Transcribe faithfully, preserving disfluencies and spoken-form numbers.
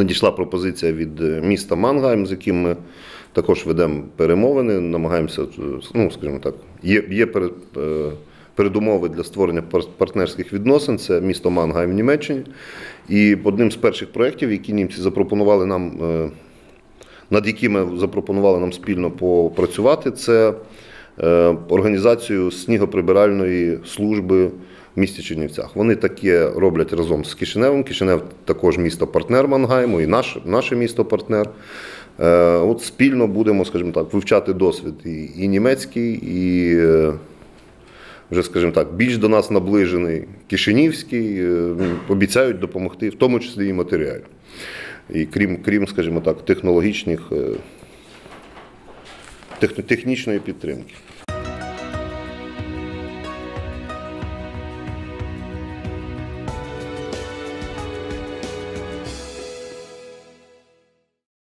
надійшла пропозиція від міста Мангайм, з яким ми також ведемо перемовини, намагаємося, ну, скажімо так, є, є передумови для створення партнерських відносин, це місто Мангайм в Німеччині. І одним з перших проєктів, які німці запропонували нам, над якими запропонували нам спільно попрацювати, це організацію снігоприбиральної служби в місті Чернівцях. Вони таке роблять разом з Кишиневом. Кишинев також місто-партнер Мангайму, і наш, наше місто-партнер. От спільно будемо, скажімо так, вивчати досвід і, і німецький, і вже, скажімо так, більш до нас наближений кишинівський. Обіцяють допомогти, в тому числі і матеріально. І крім, крім, скажімо так, технологічних, технічної підтримки.